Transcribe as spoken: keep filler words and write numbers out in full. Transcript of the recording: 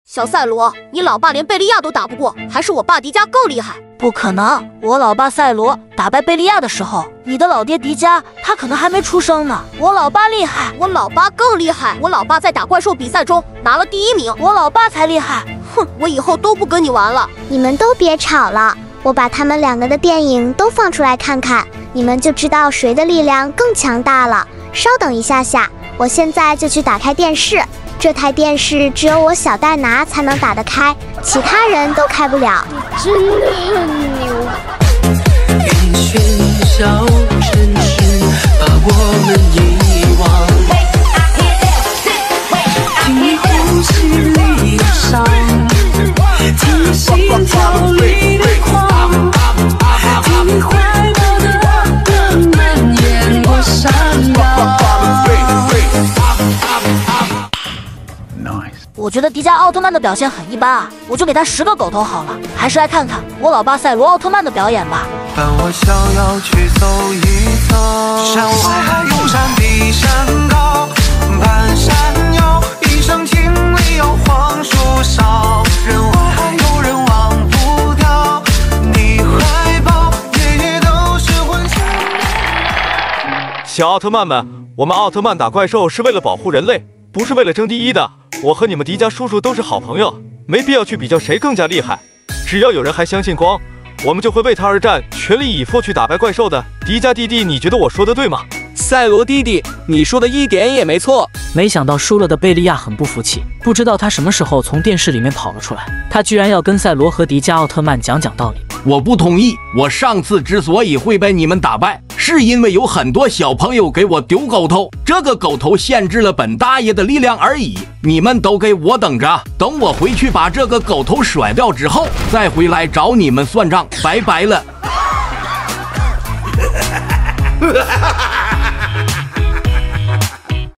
小赛罗，你老爸连贝利亚都打不过，还是我爸迪迦更厉害？ 不可能！我老爸赛罗打败贝利亚的时候，你的老爹迪迦他可能还没出生呢。我老爸厉害， 我老爸更厉害。我老爸在打怪兽比赛中拿了第一名， 我老爸才厉害。 哼，我以后都不跟你玩了。 你们都别吵了，我把他们两个的电影都放出来看看，你们就知道谁的力量更强大了。稍等一下下，我现在就去打开电视。这台电视只有我小戴拿才能打得开，其他人都开不了。 真的很牛。 人喧嚣城市把我们遗忘，听呼吸里的伤，听心跳里的狂，听怀抱的温蔓延过山岗。 我觉得迪迦奥特曼的表现很一般啊，我就给他十个狗头好了。还是来看看我老爸赛罗奥特曼的表演吧。 但我想要去走一走，山外还有山比山高，半山腰一声听里有黄树梢，人外还有人忘不掉，你怀抱夜夜都是魂想。 小奥特曼们，我们奥特曼打怪兽是为了保护人类，不是为了争第一的。我和你们迪迦叔叔都是好朋友，没必要去比较谁更加厉害。只要有人还相信光，我们就会为他而战，全力以赴去打败怪兽的。迪迦弟弟，你觉得我说的对吗？ 赛罗弟弟，你说的一点也没错。 没想到输了的贝利亚很不服气，不知道他什么时候从电视里面跑了出来，他居然要跟赛罗和迪迦奥特曼讲讲道理。 我不同意，我上次之所以会被你们打败，是因为有很多小朋友给我丢狗头，这个狗头限制了本大爷的力量而已。你们都给我等着，等我回去把这个狗头甩掉之后，再回来找你们算账。拜拜了。